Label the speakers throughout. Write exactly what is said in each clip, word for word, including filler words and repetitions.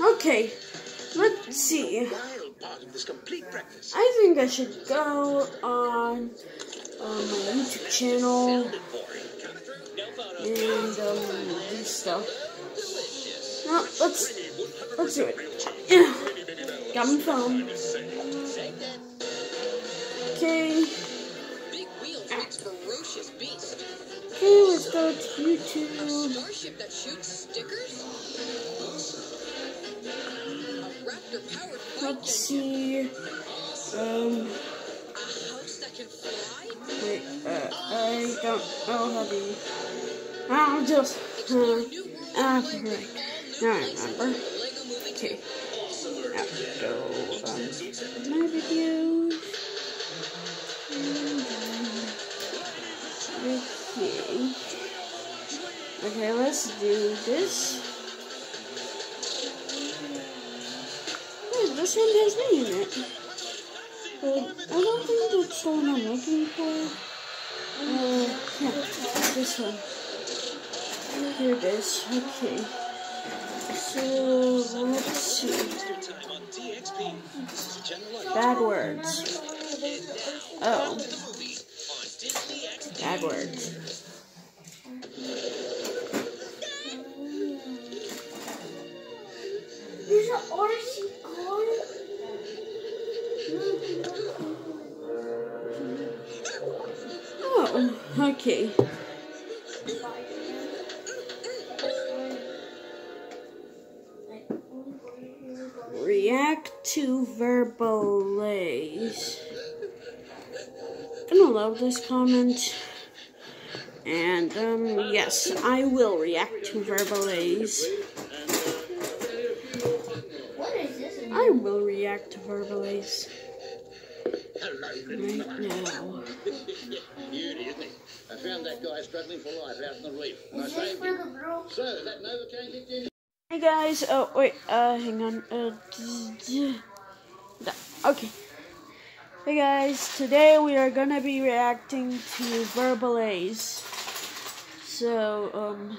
Speaker 1: Okay, let's see. I think I should go on um, my YouTube channel and um, do stuff. No, let's let's do it. Yeah, got my phone. Okay. Okay, let's go to YouTube.
Speaker 2: Starship that shoots stickers? A raptor powered flight
Speaker 1: Let's see. Um.
Speaker 2: A house that can fly?
Speaker 1: Wait, uh, I don't know how to. I'll just. Uh, ah, right. Now I remember. Okay. I have to go um, my videos. Okay. Okay, let's do this. Hey, this one has me in it. But I don't think that's the one I'm looking for. Uh, yeah, this one. Here it is. Okay. So, let's see. Bad words. Oh. Bad words. There's an R C car. Oh, okay. React to Verbalaze. I'm gonna love this comment. And, um, yes, I will react to Verbalaze. I will react to Verbalaze. Right now.
Speaker 3: Beauty, isn't it? I found that guy struggling for life out in the reef. I saved him. So, that Novocaine kicked in.
Speaker 1: Hey guys, oh wait, uh, hang on, uh, okay. Hey guys, today we are gonna be reacting to Verbalaze. So, um,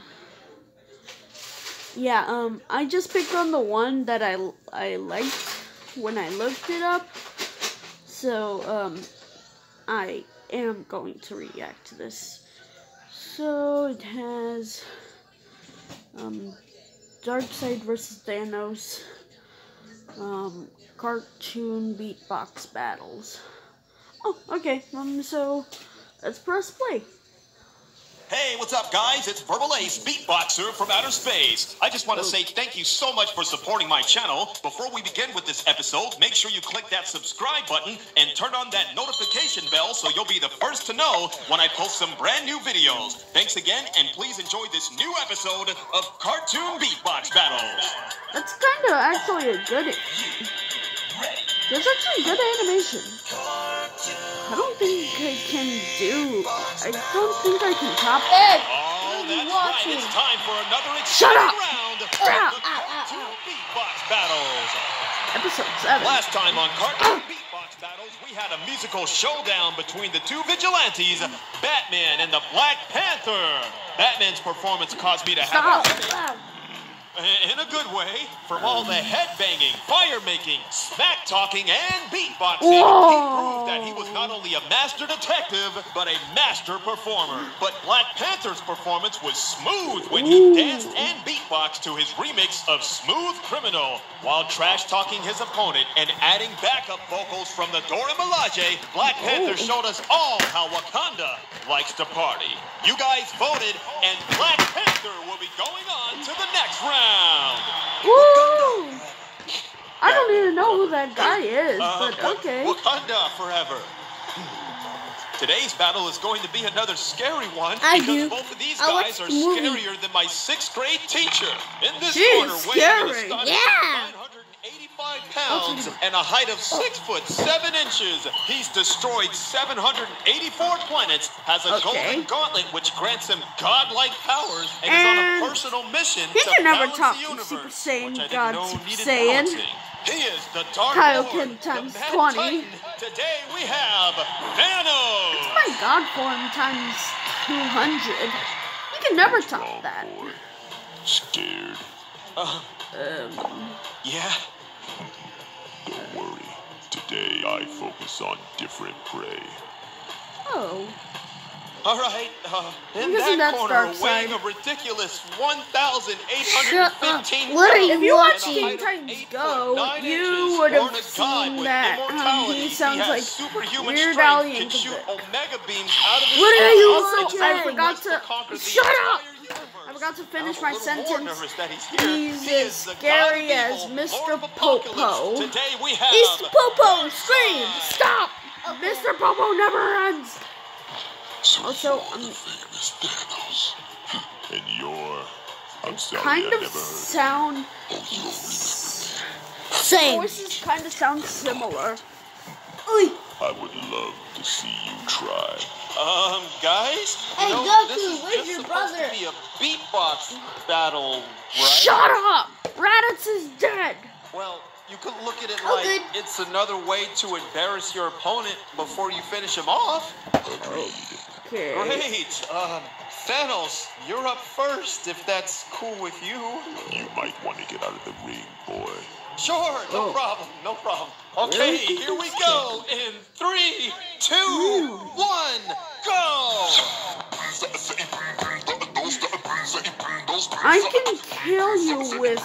Speaker 1: yeah, um, I just picked on the one that I, I liked when I looked it up. So, um, I am going to react to this. So, it has, um, Darkseid versus Thanos, um, cartoon beatbox battles. Oh, okay, um, so, let's press play.
Speaker 4: Hey, what's up, guys? It's Verbalaze, beatboxer from outer space. I just want to say thank you so much for supporting my channel. Before we begin with this episode, make sure you click that subscribe button and turn on that notification bell so you'll be the first to know when I post some brand new videos. Thanks again, and please enjoy this new episode of Cartoon Beatbox Battles.
Speaker 1: That's kind of actually a good... There's actually good animation. I don't think I can do... I don't think I can top it.
Speaker 4: Oh, that's right. It's time for another
Speaker 1: Shut
Speaker 4: exciting
Speaker 1: up.
Speaker 4: round of
Speaker 1: Ow,
Speaker 4: the
Speaker 1: ow,
Speaker 4: Cartoon
Speaker 1: ow.
Speaker 4: Beatbox Battles.
Speaker 1: Episode seven.
Speaker 4: Last time on Cartoon Beatbox Battles, we had a musical showdown between the two vigilantes, Batman and the Black Panther. Batman's performance caused me to have
Speaker 1: Stop.
Speaker 4: a... In a good way, from all the headbanging, fire-making, smack-talking, and beatboxing,
Speaker 1: Whoa.
Speaker 4: he proved that he was not only a master detective, but a master performer. But Black Panther's performance was smooth when he
Speaker 1: Ooh.
Speaker 4: danced and beatboxed to his remix of Smooth Criminal, while trash-talking his opponent and adding backup vocals from the Dora Milaje. Black Panther showed us all how Wakanda likes to party. You guys voted, and Black Panther will be going on to the next round.
Speaker 1: Woo! I don't even know who that guy is,
Speaker 4: Uh,
Speaker 1: but
Speaker 4: Wa-
Speaker 1: okay.
Speaker 4: Wakanda forever. Today's battle is going to be another scary one
Speaker 1: I
Speaker 4: because
Speaker 1: do.
Speaker 4: both of these
Speaker 1: I
Speaker 4: guys
Speaker 1: watched
Speaker 4: are
Speaker 1: the movie.
Speaker 4: scarier than my sixth grade teacher. In this
Speaker 1: Jeez,
Speaker 4: corner, weighing an
Speaker 1: scary.
Speaker 4: astonishing
Speaker 1: Yeah.
Speaker 4: nine hundred eighty-five pounds and a height of six foot seven inches, he's destroyed seven hundred eighty-four planets, has a
Speaker 1: Okay.
Speaker 4: golden gauntlet which grants him godlike powers, and, is on a
Speaker 1: And
Speaker 4: personal mission
Speaker 1: he
Speaker 4: to
Speaker 1: can never
Speaker 4: balance
Speaker 1: top
Speaker 4: the universe,
Speaker 1: Super Saiyan
Speaker 4: which I didn't
Speaker 1: God
Speaker 4: know
Speaker 1: Super
Speaker 4: needed
Speaker 1: Saiyan.
Speaker 4: balancing. He is the Dark
Speaker 1: Kaioken
Speaker 4: Lord,
Speaker 1: times
Speaker 4: the Mad
Speaker 1: twenty.
Speaker 4: Titan. Today we have Thanos.
Speaker 1: My God form times two hundred. You can never top that.
Speaker 4: Scared. Uh,
Speaker 1: Um.
Speaker 4: Yeah?
Speaker 5: Don't worry. Today I focus on different prey.
Speaker 1: Oh.
Speaker 4: All right, uh, in
Speaker 1: Isn't
Speaker 4: that
Speaker 1: that
Speaker 4: corner,
Speaker 1: Dark
Speaker 4: weighing
Speaker 1: Side?
Speaker 4: a ridiculous one thousand eight hundred fifteen
Speaker 6: What are you
Speaker 1: If you watch
Speaker 6: watching?
Speaker 1: Teen Titans Go, you would have seen that um, he sounds like Weird Al
Speaker 4: can shoot
Speaker 1: Yankovic.
Speaker 4: omega beams out of his
Speaker 6: What are
Speaker 4: chest.
Speaker 6: you
Speaker 1: Also,
Speaker 6: watching?
Speaker 1: I forgot to
Speaker 4: Conquer the
Speaker 1: shut up.
Speaker 4: entire universe.
Speaker 1: I forgot to finish
Speaker 4: I'm
Speaker 1: my
Speaker 4: a little more
Speaker 1: sentence.
Speaker 4: nervous that he's here.
Speaker 1: He's
Speaker 4: He
Speaker 1: as
Speaker 4: is the
Speaker 1: scary
Speaker 4: god of
Speaker 1: as
Speaker 4: evil,
Speaker 1: Mister
Speaker 4: Lord of Apocalypse.
Speaker 1: Popo.
Speaker 4: Today we have
Speaker 1: Mister Popo, scream! Stop! Mister Popo never runs. Also, um,
Speaker 5: Famous Thanos. And you're... I'm sorry,
Speaker 1: kind
Speaker 5: I
Speaker 1: of
Speaker 5: never heard.
Speaker 1: sound.
Speaker 5: Oh, you don't remember me.
Speaker 6: Same.
Speaker 1: Voices kind of sound similar.
Speaker 5: I would love to see you try.
Speaker 4: Um, guys?
Speaker 6: Hey,
Speaker 4: you know,
Speaker 6: Goku,
Speaker 4: this is
Speaker 6: where's
Speaker 4: just
Speaker 6: your
Speaker 4: supposed
Speaker 6: brother?
Speaker 4: to be a beatbox battle, right?
Speaker 1: Shut up! Raditz is dead.
Speaker 4: Well, you could look at it
Speaker 6: Oh,
Speaker 4: like
Speaker 6: good.
Speaker 4: it's another way to embarrass your opponent before you finish him off.
Speaker 5: Agreed.
Speaker 1: Okay.
Speaker 4: Great. Um, Thanos, you're up first, if that's cool with you.
Speaker 5: You might want to get out of the ring, boy.
Speaker 4: Sure, no
Speaker 1: Oh.
Speaker 4: problem, no problem. Okay,
Speaker 1: Really?
Speaker 4: here we go. In three, two, one, go!
Speaker 1: I can kill you with.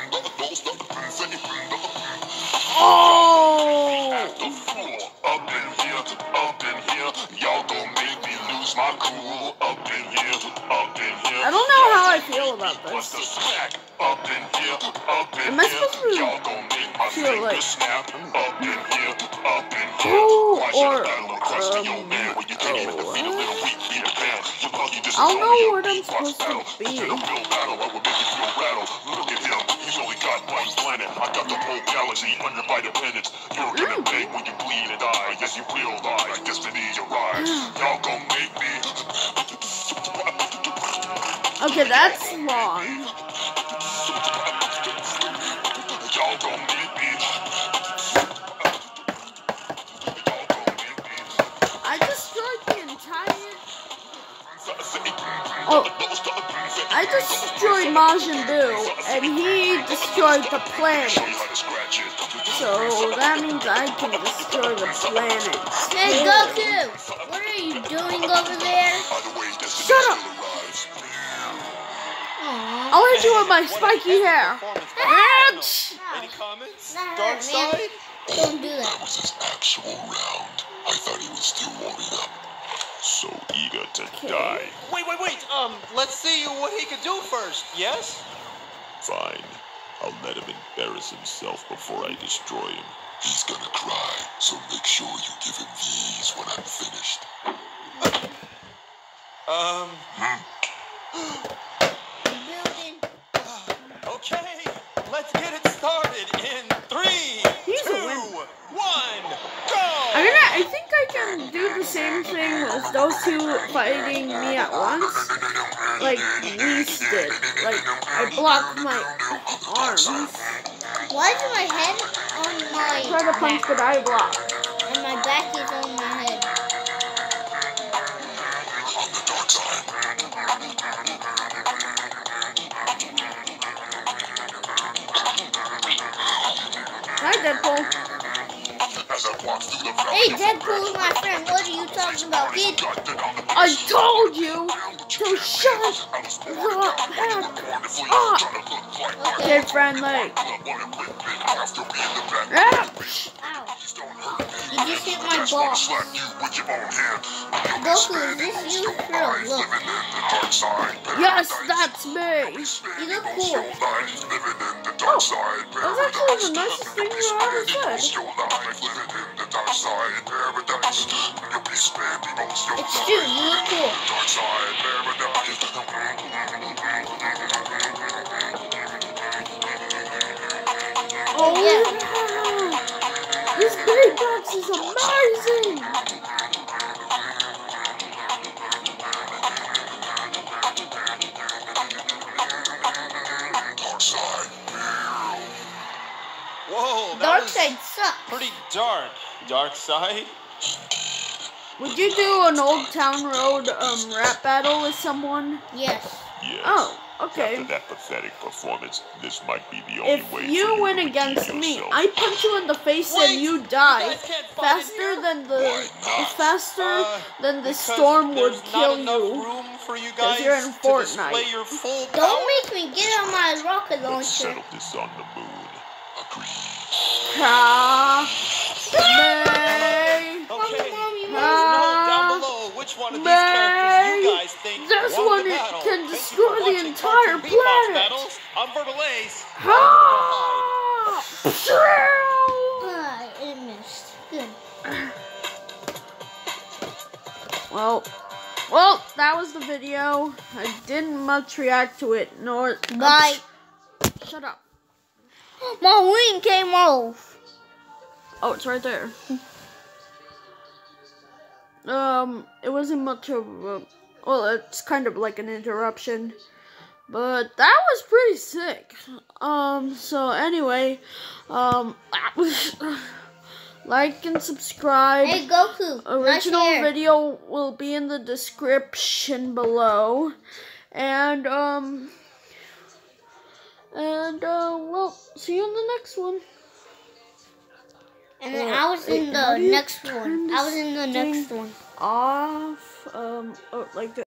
Speaker 1: Oh!
Speaker 5: Up in here, up in here, y'all gon' make me lose my cool. Up in here, up in here.
Speaker 1: I don't know how I feel about
Speaker 5: Bust
Speaker 1: this.
Speaker 5: a smack. Up in here, up in
Speaker 1: Am I
Speaker 5: here,
Speaker 1: supposed to
Speaker 5: y'all gon' make my
Speaker 1: feel
Speaker 5: fingers
Speaker 1: like-
Speaker 5: snap. Up in here, up in here.
Speaker 1: Oh,
Speaker 5: Why should
Speaker 1: or,
Speaker 5: I battle a crusty
Speaker 1: um,
Speaker 5: old man when you can't even
Speaker 1: oh,
Speaker 5: defeat a little weak Peter Pan? You're lucky this is
Speaker 1: I don't know
Speaker 5: only a
Speaker 1: what I'm
Speaker 5: beatbox
Speaker 1: supposed to
Speaker 5: battle.
Speaker 1: be.
Speaker 5: Instead of real battle, I would make you feel rattled. Look at him, he's only got one planet. I got the whole galaxy under my dependence. You're gonna beg when you bleed and die. Yes, you will die. Destiny arrives. Y'all gon' make me.
Speaker 1: Okay, that's long.
Speaker 5: Y'all gon' make me. Y'all gon' make me.
Speaker 1: I destroyed the entire. Oh, I destroyed Majin Buu, and he destroyed the planet. So that means I can destroy the planet.
Speaker 6: Hey, Goku, what are you doing over there?
Speaker 1: Shut up!
Speaker 6: Aww.
Speaker 1: I'll hit you with my spiky hair. Ouch!
Speaker 4: Any comments?
Speaker 6: That
Speaker 4: Dark
Speaker 6: hurt, man.
Speaker 4: side?
Speaker 6: Don't do
Speaker 5: That
Speaker 6: that.
Speaker 5: was his actual round. I thought he was still warming up. So eager to die.
Speaker 4: Wait, wait, wait. Um, let's see what he could do first. Yes?
Speaker 5: Fine. I'll let him embarrass himself before I destroy him. He's gonna cry, so make sure you give him these when I'm finished.
Speaker 4: Um,
Speaker 6: Building.
Speaker 4: okay. Let's get it started in three,
Speaker 1: He's a
Speaker 4: two,
Speaker 1: winner.
Speaker 4: one, go!
Speaker 1: I'm gonna. I think I can do the same thing as those two fighting me at once, like Whis did. Like I blocked my arms,
Speaker 6: Why is my head on my
Speaker 1: try to punch, but I blocked.
Speaker 6: and my back is on my head?
Speaker 5: On the dark side.
Speaker 1: Hi, Deadpool.
Speaker 5: As I walk through the valley
Speaker 6: Hey,
Speaker 5: of
Speaker 6: Deadpool is my friend. What are you talking about, kid?
Speaker 1: I told you to shut the heck up. Kid friendly. Ah,
Speaker 6: Ow. You just hit my balls. Goku, is this you? For real, look.
Speaker 1: yes, that's me.
Speaker 6: You look cool.
Speaker 1: That's actually the nicest thing you ever said.
Speaker 6: It's true, you look cool.
Speaker 1: Oh
Speaker 6: Yeah.
Speaker 1: yeah. This big box is amazing.
Speaker 4: Whoa, that
Speaker 6: Dark
Speaker 4: was
Speaker 6: side sucks.
Speaker 4: pretty dark. Dark side?
Speaker 1: Would you do an Old Town Road um rap battle with someone?
Speaker 6: Yes.
Speaker 5: Yes.
Speaker 1: Oh, Okay.
Speaker 5: After that pathetic performance, this might be the only
Speaker 1: If
Speaker 5: way
Speaker 1: you
Speaker 5: for you
Speaker 1: win
Speaker 5: to
Speaker 1: against
Speaker 5: redeem
Speaker 1: me,
Speaker 5: yourself.
Speaker 1: I punch you in the face
Speaker 4: Wait,
Speaker 1: and you
Speaker 4: you
Speaker 1: die
Speaker 4: guys can't fight in
Speaker 1: faster
Speaker 4: here?
Speaker 1: than the
Speaker 5: Why not?
Speaker 1: faster
Speaker 4: Uh,
Speaker 1: than the
Speaker 4: Because
Speaker 1: storm would
Speaker 4: there's
Speaker 1: kill
Speaker 4: not enough
Speaker 1: you.
Speaker 4: room for you guys
Speaker 1: you're in
Speaker 4: to
Speaker 1: Fortnite.
Speaker 4: display your full power.
Speaker 6: Don't make me get on my rocket
Speaker 5: Let's
Speaker 6: launcher.
Speaker 5: settle this on the moon. Agreed.
Speaker 1: Ah, May.
Speaker 4: Okay,
Speaker 6: Mommy,
Speaker 4: let us know
Speaker 1: Ah,
Speaker 4: down below which one of these
Speaker 1: May.
Speaker 4: characters you guys think
Speaker 1: This
Speaker 4: won
Speaker 1: one
Speaker 4: the
Speaker 1: it
Speaker 4: battle.
Speaker 1: can
Speaker 4: Thank you
Speaker 1: destroy
Speaker 4: for
Speaker 1: the
Speaker 4: watching
Speaker 1: entire
Speaker 4: Cartoon Beatbox
Speaker 1: planet.
Speaker 4: Battles. I'm Verbal Ace.
Speaker 1: Ah!
Speaker 6: Ah, it missed. Good.
Speaker 1: Well, well, that was the video. I didn't much react to it, nor.
Speaker 6: Bye.
Speaker 1: Shut up.
Speaker 6: My wing came off.
Speaker 1: Oh, it's right there. Um, it wasn't much of a. Well, it's kind of like an interruption, but that was pretty sick. Um, so anyway, um, like and subscribe.
Speaker 6: Hey, Goku.
Speaker 1: Original
Speaker 6: nice hair.
Speaker 1: video will be in the description below, and um, and uh, well, see you in the next one.
Speaker 6: And then
Speaker 1: Uh,
Speaker 6: I was in
Speaker 1: wait, how
Speaker 6: the
Speaker 1: do you
Speaker 6: next
Speaker 1: turn
Speaker 6: one. I was in the
Speaker 1: this
Speaker 6: next
Speaker 1: thing
Speaker 6: one.
Speaker 1: Off, um, oh, like the.